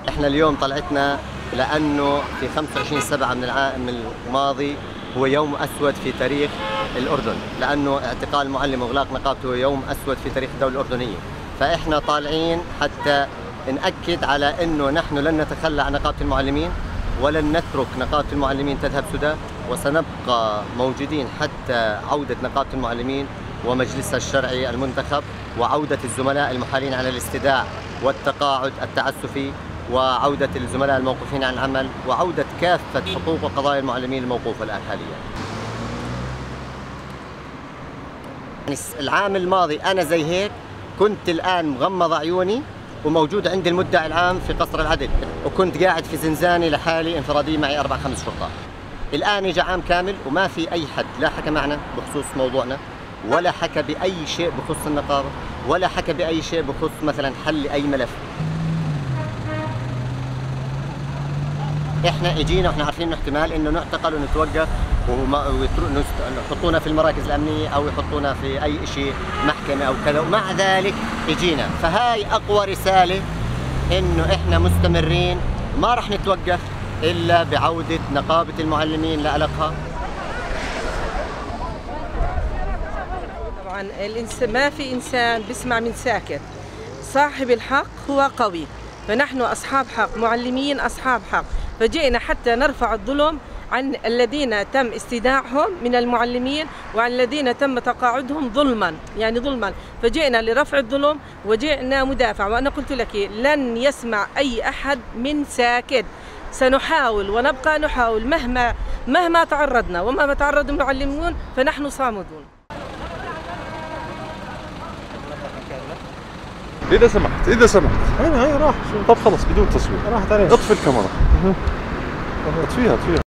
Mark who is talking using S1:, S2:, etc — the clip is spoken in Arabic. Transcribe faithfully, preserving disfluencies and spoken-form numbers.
S1: احنا اليوم طلعتنا لانه في خمسة وعشرين سبعة من العام الماضي هو يوم اسود في تاريخ الاردن، لانه اعتقال المعلم واغلاق نقابته هو يوم اسود في تاريخ الدوله الاردنيه، فاحنا طالعين حتى ناكد على انه نحن لن نتخلى عن نقابه المعلمين ولن نترك نقابه المعلمين تذهب سدى، وسنبقى موجودين حتى عوده نقابه المعلمين ومجلسها الشرعي المنتخب، وعوده الزملاء المحالين على الاستداع والتقاعد التعسفي، وعودة الزملاء الموقوفين عن العمل، وعودة كافة حقوق وقضايا المعلمين الموقوفة الآن حاليا. يعني العام الماضي أنا زي هيك كنت الآن مغمض عيوني وموجود عند المدعي العام في قصر العدل، وكنت قاعد في زنزاني لحالي انفرادي معي أربع خمس شرطات. الآن إجا عام كامل وما في أي حد لا حكى معنا بخصوص موضوعنا، ولا حكى بأي شيء بخص النقابة، ولا حكى بأي شيء بخص مثلا حل أي ملف. احنا اجينا واحنا عارفين انه احتمال انه نعتقل ونتوقف ويحطونا في المراكز الامنيه او يحطونا في اي شيء محكمه او كذا، ومع ذلك اجينا. فهاي اقوى رساله انه احنا مستمرين، ما راح نتوقف الا بعوده نقابه المعلمين لألقها.
S2: طبعا الانسان ما في انسان بيسمع من ساكت، صاحب الحق هو قوي، فنحن اصحاب حق، معلمين اصحاب حق، فجئنا حتى نرفع الظلم عن الذين تم استيداعهم من المعلمين وعن الذين تم تقاعدهم ظلما، يعني ظلما، فجئنا لرفع الظلم وجئنا مدافع. وأنا قلت لك لن يسمع أي أحد من ساكت، سنحاول ونبقى نحاول مهما مهما تعرضنا ومهما تعرض المعلمون فنحن صامدون.
S3: إذا سمحت إذا سمحت هاي هاي راح. طب خلص بدون تصوير، راحت عليه. اطفي الكاميرا. اطفيها اطفيها.